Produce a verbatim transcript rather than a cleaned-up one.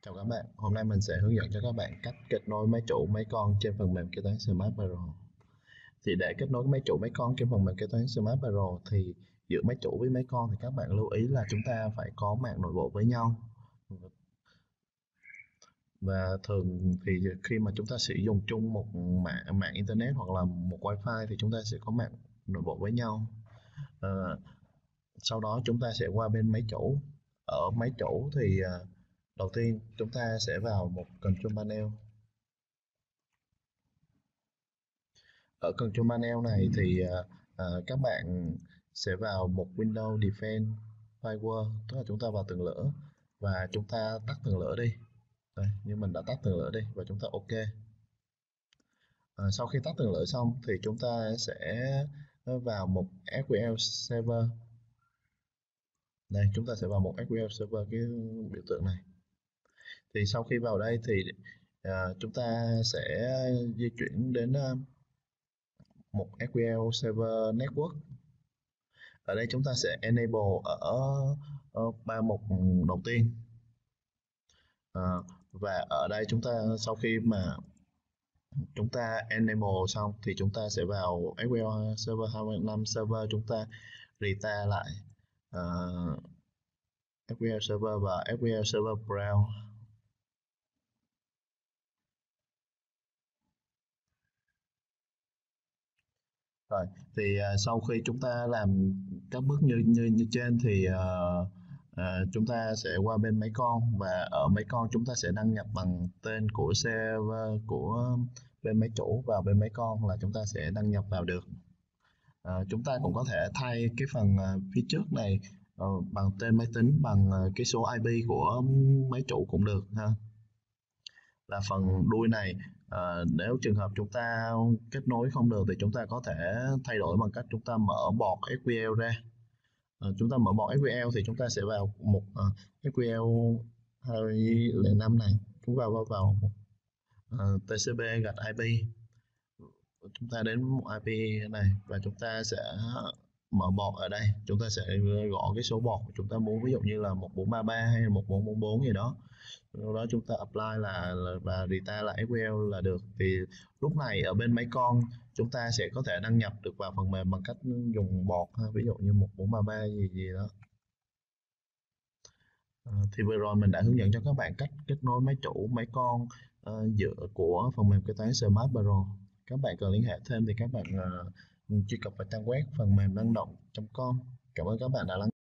Chào các bạn, hôm nay mình sẽ hướng dẫn cho các bạn cách kết nối máy chủ, máy con trên phần mềm kế toán Smart Bureau. Thì để kết nối máy chủ, máy con trên phần mềm kế toán Smart Bureau thì giữa máy chủ với máy con thì các bạn lưu ý là chúng ta phải có mạng nội bộ với nhau. Và thường thì khi mà chúng ta sử dụng chung một mạng mạng internet hoặc là một wifi thì chúng ta sẽ có mạng nội bộ với nhau. À, sau đó chúng ta sẽ qua bên máy chủ. Ở máy chủ thì à, đầu tiên chúng ta sẽ vào một control panel. Ở control panel này thì à, à, các bạn sẽ vào một Windows Defense Firewall, tức là chúng ta vào tường lửa và chúng ta tắt tường lửa đi. Đây, như mình đã tắt tường lửa đi và chúng ta OK. À, sau khi tắt tường lửa xong thì chúng ta sẽ vào một ét quy lờ Server. Đây, chúng ta sẽ vào một ét quy lờ Server, cái biểu tượng này. Thì sau khi vào đây thì à, chúng ta sẽ di chuyển đến uh, một ét quy lờ Server Network. Ở đây chúng ta sẽ enable ở, ở ba mục đầu tiên. À, và ở đây chúng ta sau khi mà chúng ta enable xong thì chúng ta sẽ vào ét quy lờ Server hai mươi lăm server, chúng ta restart lại uh, ét quy lờ Server và ét quy lờ Server Browse. Rồi, thì uh, sau khi chúng ta làm các bước như như như trên thì uh, uh, chúng ta sẽ qua bên máy con, và ở máy con chúng ta sẽ đăng nhập bằng tên của server của bên máy chủ vào bên máy con là chúng ta sẽ đăng nhập vào được. Uh, chúng ta cũng có thể thay cái phần uh, phía trước này uh, bằng tên máy tính, bằng uh, cái số i pê của máy chủ cũng được ha. Là phần đuôi này, uh, nếu trường hợp chúng ta kết nối không được thì chúng ta có thể thay đổi bằng cách chúng ta mở bọt ét quy lờ ra. Uh, chúng ta mở bọt ét quy lờ thì chúng ta sẽ vào một uh, ét quy lờ hai không năm này, chúng vào vào vào uh, tê xê pê gạch i pê, chúng ta đến một i pê này và chúng ta sẽ mở bọt. Ở đây chúng ta sẽ gõ cái số bọt chúng ta muốn, ví dụ như là một bốn ba ba hay là một bốn bốn bốn gì đó. Sau đó chúng ta apply là, là và restart lại ét quy lờ là được. Thì lúc này ở bên máy con chúng ta sẽ có thể đăng nhập được vào phần mềm bằng cách dùng bọt, ví dụ như một bốn ba ba gì gì đó. À, thì vừa rồi mình đã hướng dẫn cho các bạn cách kết nối máy chủ, máy con uh, dựa của phần mềm kế toán Smart Bureau. Các bạn cần liên hệ thêm thì các bạn uh, truy cập vào trang web phần mềm năng động chấm com. Cảm ơn các bạn đã lắng